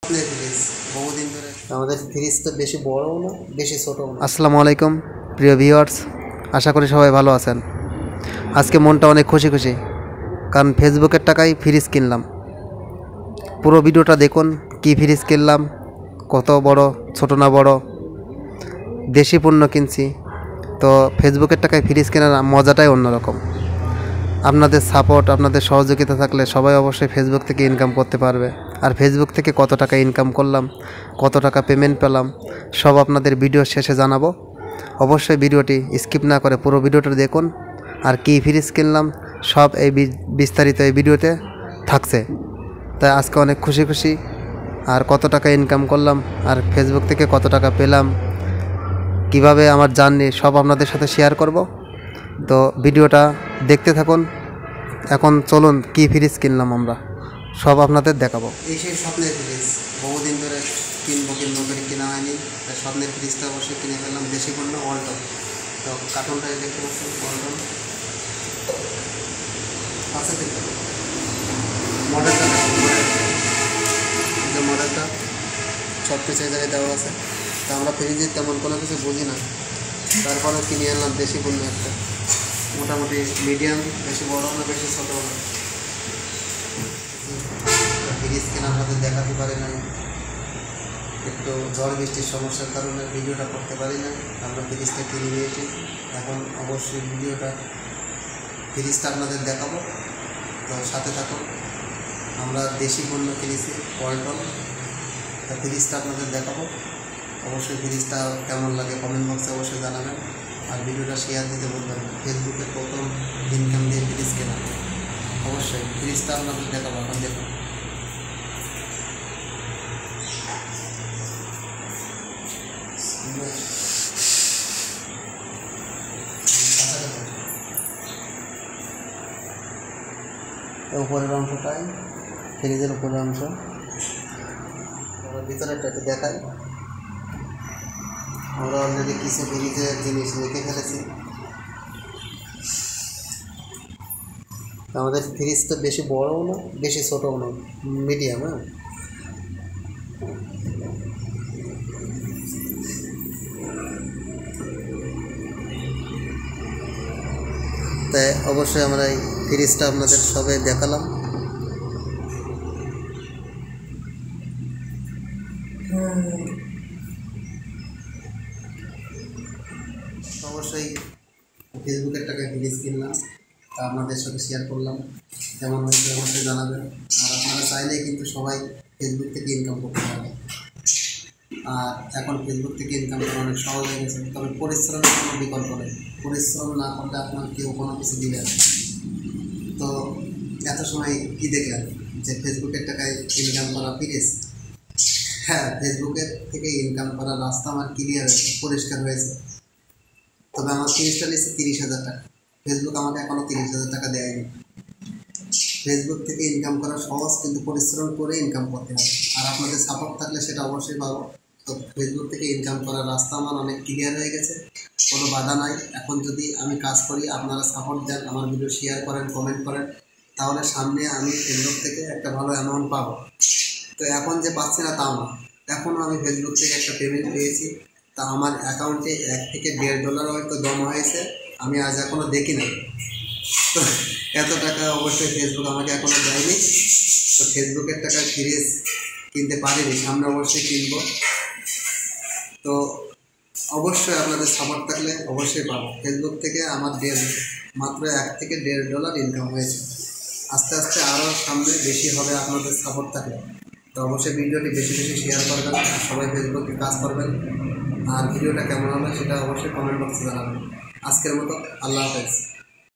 আমাদের ফ্রিজটা বেশি বড়ও না বেশি ছোটও না। আসসালামু আলাইকুম প্রিয় ভিউয়ার্স, আশা করি সবাই ভালো আছেন। আজকে মনটা অনেক খুশি খুশি, কারণ ফেসবুকের টাকায় ফ্রিজ কিনলাম। পুরো ভিডিওটা দেখুন, কি ফ্রিজ কিনলাম, কত বড়, ছোট না বড়, দেশি পণ্য কিনছি। তো ফেসবুকের টাকায় ফ্রিজ কেনার মজাটাই অন্যরকম। আপনাদের সাপোর্ট, আপনাদের সহযোগিতা থাকলে সবাই অবশ্যই ফেসবুক থেকে ইনকাম করতে পারবে। আর ফেসবুক থেকে কত টাকা ইনকাম করলাম, কত টাকা পেমেন্ট পেলাম, সব আপনাদের ভিডিও শেষে জানাবো। অবশ্যই ভিডিওটি স্কিপ না করে পুরো ভিডিওটা দেখুন। আর কী ফ্রিজ কিনলাম সব এই বিস্তারিত এই ভিডিওতে থাকছে। তাই আজকে অনেক খুশি খুশি। আর কত টাকা ইনকাম করলাম, আর ফেসবুক থেকে কত টাকা পেলাম, কিভাবে আমার জার্নি, সব আপনাদের সাথে শেয়ার করব। তো ভিডিওটা দেখতে থাকুন। এখন চলুন কি ফ্রিজ কিনলাম আমরা সব আপনাদের দেখাবো। এই সেই স্বপ্নের ফ্রিজ, বহুদিন ধরে কিনবো করে কেনা হয়নি। তাই স্বপ্নের ফ্রিজটা অবশ্যই কিনে ফেললাম, দেশি পণ্য ওয়ালটন। তো কার্টুনটা দেখতে পাচ্ছেন ওয়ালটন আছে, কিন্তু মডেলটা যে মডেলটা ছোট্ট জায়গায় দেওয়া আছে। তা আমরা ফ্রিজে তেমন কোনো কিছু বুঝি না, তারপরে কিনে আনলাম দেশি পণ্য একটা, মোটামুটি মিডিয়াম, বেশি বড় না বেশি ছোটো না। ফ্রিজ কেনা আমাদের দেখাতে পারি না, একটু ঝড় বৃষ্টির সমস্যার কারণে ভিডিওটা করতে পারি না। আমরা ফ্রিজটা কিনে নিয়েছি, এখন অবশ্যই ফ্রিজটা আপনাদের দেখাবো। তো সাথে থাকুন। আমরা দেশি পণ্য কিনেছি ওয়ালটন, তা ফ্রিজটা আপনাদের দেখাবো। অবশ্যই ফ্রিজটা কেমন লাগে কমেন্ট বক্সে অবশ্যই জানাবেন। আর ভিডিওটা শেয়ার দিতে বলবেন। ফেসবুকে প্রথম ইনকাম দিয়ে ফ্রিজ কেনা, অবশ্যই ফ্রিজটা আপনাদের দেখাবো। এখন দেখুন, উপরের অংশটাই ফ্রিজের উপরের অংশ, ভিতরেরটা একটু দেখাই। আমরা অলরেডি কিছু ফ্রিজের জিনিস লিখে ফেলেছি। আমাদের ফ্রিজটা বেশি বড়ও না বেশি ছোটও না, মিডিয়াম। হ্যাঁ, তাই অবশ্যই আমরা এই ফ্রিজটা আপনাদের সবাই দেখালাম। অবশ্যই ফেসবুকের টাকায় ফ্রিজ কিনলাম, তা আপনাদের সাথে শেয়ার করলাম। কেমন হয়েছে অবশ্যই জানাবেন। আর আপনারা চাইলেই কিন্তু সবাই ফেসবুক থেকে ইনকাম করতে পারবে। আর এখন ফেসবুক থেকে ইনকাম করা অনেক সহজ হয়ে গেছে, তবে পরিশ্রমের কোনো বিকল্প নেই। পরিশ্রম না করলে আপনার কেউ কোনো কিছু দিবে না। তো এত সময় কী দেখলেন যে ফেসবুকের টাকায় ইনকাম করা ফ্রিজ? হ্যাঁ, ফেসবুকের থেকে ইনকাম করার রাস্তা আমার ক্লিয়ার, পরিষ্কার হয়েছে। তবে আমার ফ্রিজটা নিচ্ছে 30,000 টাকা। ফেসবুক আমাকে এখনও 30,000 টাকা দেয়নি। ফেসবুক থেকে ইনকাম করা সহজ, কিন্তু পরিশ্রম করে ইনকাম করতে হবে। আর আপনাদের সাপোর্ট থাকলে সেটা অবশ্যই পাবো। তো ফেসবুক থেকে ইনকাম করার রাস্তা আমার অনেক ক্লিয়ার হয়ে গেছে, কোনো বাধা নাই। এখন যদি আমি কাজ করি, আপনারা সাপোর্ট দেন, আমার ভিডিও শেয়ার করেন, কমেন্ট করেন, তাহলে সামনে আমি ফেসবুক থেকে একটা ভালো অ্যামাউন্ট পাবো। তো এখন যে পাচ্ছি না তাও না, এখনও আমি ফেসবুক থেকে একটা পেমেন্ট পেয়েছি। তা আমার অ্যাকাউন্টে $1 থেকে $1.5 হয়তো জমা হয়েছে, আমি আজ এখনও দেখি নাই। তো এত টাকা অবশ্যই ফেসবুক আমাকে এখনও দেয়নি। তো ফেসবুকের টাকা ফ্রিজ কিনতে পারিনি, সামনে অবশ্যই কিনব। তো অবশ্যই আপনাদের সাপোর্ট থাকলে অবশ্যই পাবো। ফেসবুক থেকে আমার মাত্র $1 থেকে $1.5 ইনকাম হয়েছে। আস্তে আস্তে আরও সামনে বেশি হবে আপনাদের সাপোর্ট থাকলে। তো অবশ্যই ভিডিওটি বেশি বেশি শেয়ার করবেন, সবাই ফেসবুকে কাজ করবেন। আর ভিডিওটা কেমন হবে সেটা অবশ্যই কমেন্ট বক্সে জানাবেন। আজকের মতো আল্লাহ হাফেজ।